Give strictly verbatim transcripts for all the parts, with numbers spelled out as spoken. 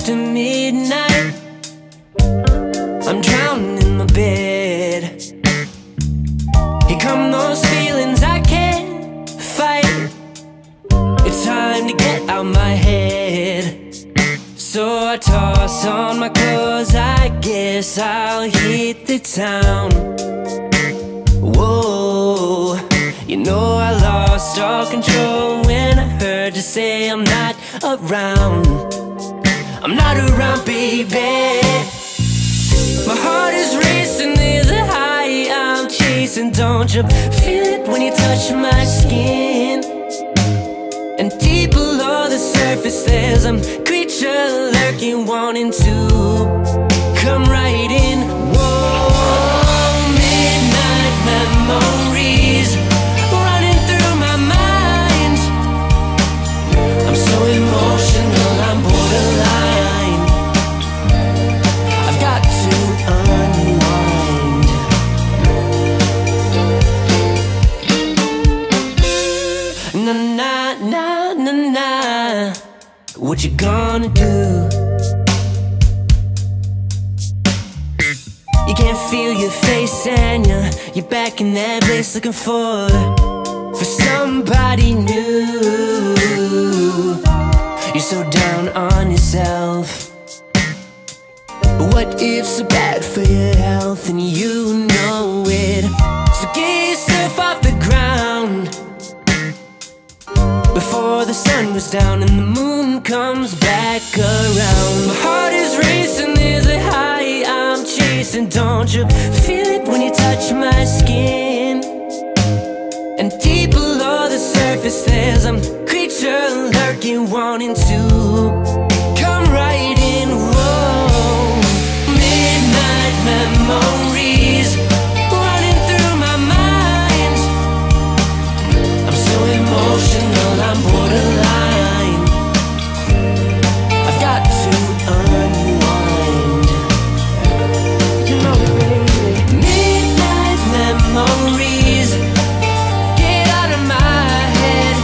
to midnight. I'm drowning in my bed. Here come those feelings I can't fight. It's time to get out my head. So I toss on my clothes, I guess I'll hit the town. Whoa, you know I lost all control when I heard you say I'm not around. I'm not around, baby. My heart is racing, there's a high I'm chasing. Don't you feel it when you touch my skin? And deep below the surface there's a creature lurking, wanting to come right in. Whoa, midnight memories running through my mind. I'm so emotional, I'm borderline. I've got to unwind. Na na na na na. What you gonna do? You can't feel your face and you're, you're back in that place looking for For somebody new. You're so down on yourself. But what if's so bad for your health and you know it? So get yourself off the ground before the sun goes down and the moon comes back around. My heart is racing, there's a high I'm chasing. Don't you feel it when you touch my skin? And deep below the surface there's a creature lurking, wanting to come right in. Whoa, midnight memories running through my mind. I'm so emotional, I'm borderline. I've got to unwind. You know it, baby. Midnight memories, get out of my head.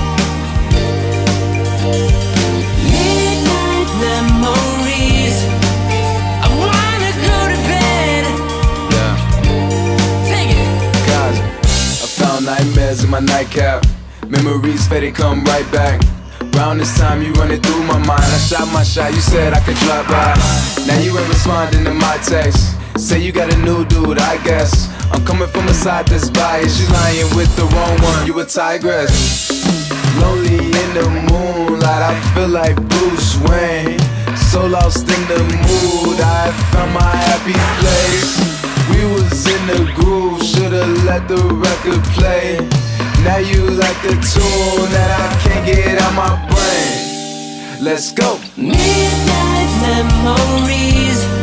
Midnight memories, I wanna go to bed. Yeah. Take it. Guys, I found nightmares in my nightcap. Memories fade, they come right back. Round this time you running through my mind. I shot my shot, you said I could drop by. Now you ain't responding to my text. Say you got a new dude, I guess. I'm coming from a side that's biased. You lying with the wrong one, you a tigress. Lonely in the moonlight, I feel like Bruce Wayne. So lost in the mood, I found my happy place. We was in the groove, should've let the record play. Now you like a tune that I can't get out my brain. Let's go. Midnight memories